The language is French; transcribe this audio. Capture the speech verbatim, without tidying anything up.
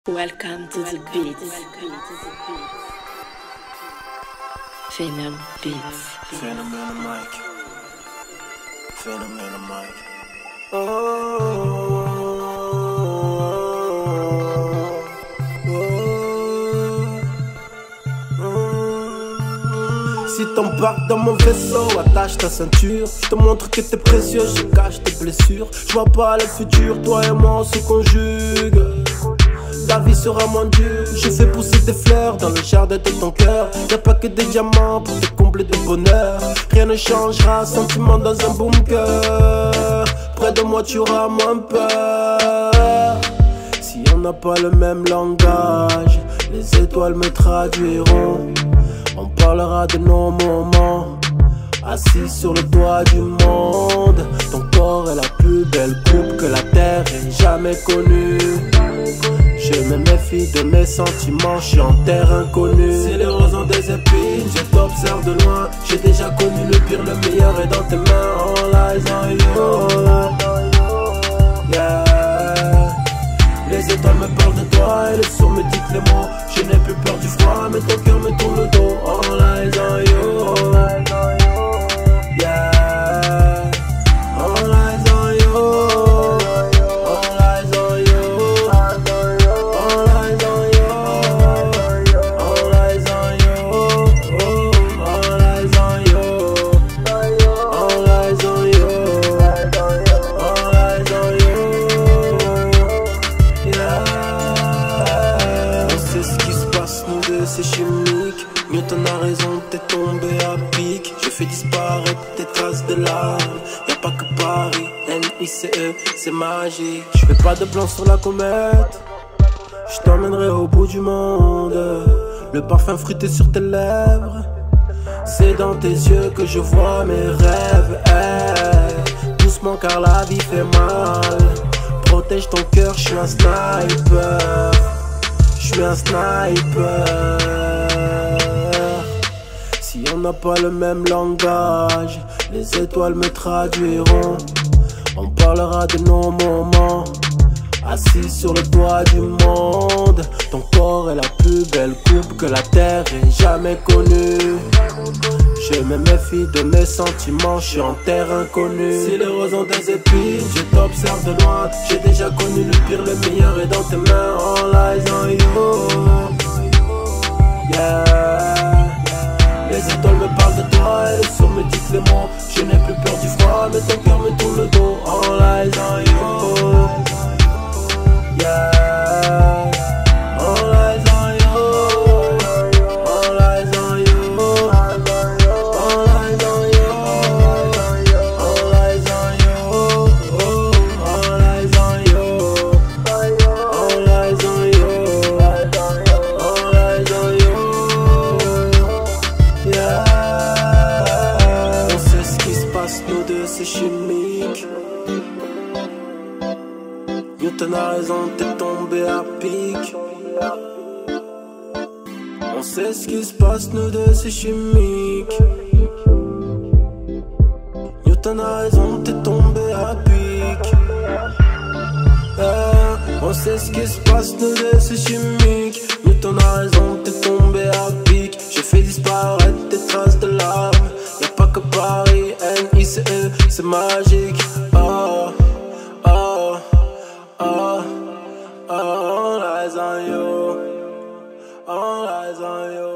Welcome to the beats. Phenom Beats. Phenomenal Mike. Phenomenal Mike. Oh, oh, oh. Si t'embarques dans mon vaisseau, attache ta ceinture. Je te montre que t'es précieux, je cache tes blessures. Je vois pas le futur, toi et moi on se conjugue. La vie sera moins dure. Je fais pousser des fleurs dans le jardin de ton cœur. Y'a pas que des diamants pour te combler de bonheur. Rien ne changera, sentiment dans un bunker. Près de moi tu auras moins peur. Si on n'a pas le même langage, les étoiles me traduiront. On parlera de nos moments, assis sur le toit du monde. Ton corps est la plus belle coupe que la terre ait jamais connue. Je me méfie de mes sentiments, je suis en terre inconnue. C'est les rosons des épines, je t'observe de loin. J'ai déjà connu le pire, le meilleur est dans tes mains. All eyes on you, yeah. Les étoiles me parlent de toi et le sourd me dicte les mots. Je n'ai plus peur du froid, mais ton cœur me tourne le dos. All eyes on you, yeah. All eyes on you. C'est chimique, Newton a raison, t'es tombé à pic. Je fais disparaître tes traces de larmes. Y'a pas que Paris, N I C E, c'est magique. Je fais pas de plan sur la comète, je t'emmènerai au bout du monde. Le parfum fruité sur tes lèvres, c'est dans tes yeux que je vois mes rêves. Hey, doucement car la vie fait mal. Protège ton cœur, je suis un sniper. Je suis un sniper. Si on n'a pas le même langage, les étoiles me traduiront. On parlera de nos moments, assis sur le toit du monde. Ton corps est la plus belle coupe que la terre ait jamais connue. Je me méfie de mes sentiments, je suis en terre inconnue. Si les rosons des épines, je t'observe de loin. J'ai déjà connu le pire, le meilleur est dans tes mains. All eyes on you, yeah. Les étoiles me parlent de toi et le sourd me dicte les mots. Je n'ai plus peur du froid, mais ton cœur me tourne le dos. All eyes on you, yeah. All eyes on you, all eyes on you. Nous deux c'est chimique. Newton a raison, t'es tombé à pic. On sait ce qui se passe, nous deux c'est chimique. Newton a raison, t'es tombé à pic. Yeah. On sait ce qui se passe, nous deux c'est chimique. Newton a raison, t'es tombé à pic. Je fais disparaître tes traces de larmes. Y'a pas que Paris, N I C E, c'est magique. Oh, oh, oh, all eyes on you, all eyes on you.